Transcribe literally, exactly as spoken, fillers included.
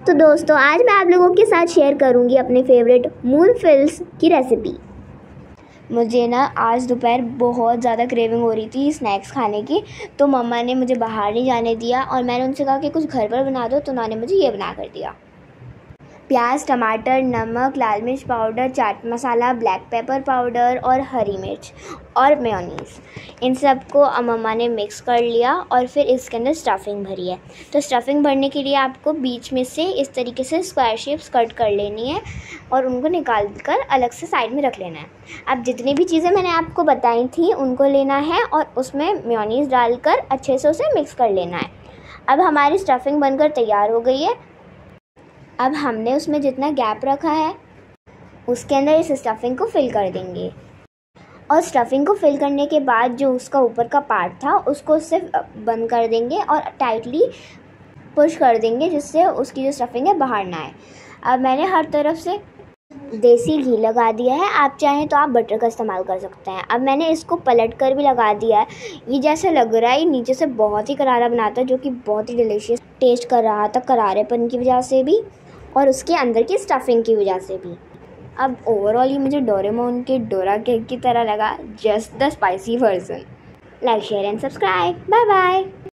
तो दोस्तों आज मैं आप लोगों के साथ शेयर करूंगी अपने फेवरेट मूनफिल्स की रेसिपी। मुझे ना आज दोपहर बहुत ज़्यादा क्रेविंग हो रही थी स्नैक्स खाने की, तो मम्मा ने मुझे बाहर नहीं जाने दिया और मैंने उनसे कहा कि कुछ घर पर बना दो, तो उन्होंने मुझे ये बना कर दिया। प्याज, टमाटर, नमक, लाल मिर्च powder, chaat masala, black pepper powder और हरी मिर्च और मेयोनीज़, इन सब को मम्मा ने मिक्स कर लिया और फिर इसके अंदर स्टफिंग भरी है। तो स्टफिंग भरने के लिए आपको बीच में से इस तरीके से स्क्वायर शेप्स कट कर लेनी है और उनको निकाल कर अलग से साइड में रख लेना है। अब जितनी भी चीज़ें मैंने आपको बताई थी उनको लेना है और उसमें मेयोनीज़ डालकर अच्छे से उसे मिक्स कर लेना है। अब हमारी स्टफिंग बनकर तैयार हो गई है। अब हमने उसमें जितना गैप रखा है उसके अंदर इस स्टफिंग को फिल कर देंगे और स्टफिंग को फिल करने के बाद जो उसका ऊपर का पार्ट था उसको उससे बंद कर देंगे और टाइटली पुश कर देंगे जिससे उसकी जो स्टफिंग है बाहर ना आए। अब मैंने हर तरफ से देसी घी लगा दिया है, आप चाहें तो आप बटर का इस्तेमाल कर सकते हैं। अब मैंने इसको पलट कर भी लगा दिया है। ये जैसे लग रहा है नीचे से बहुत ही करारा बनाता है, जो कि बहुत ही डिलीशियस टेस्ट कर रहा था करारेपन की वजह से भी और उसके अंदर की स्टफिंग की वजह से भी। अब ओवरऑल ये मुझे डोरेमोन के डोरा केक की तरह लगा, just the spicy version. Like, share and subscribe. Bye bye.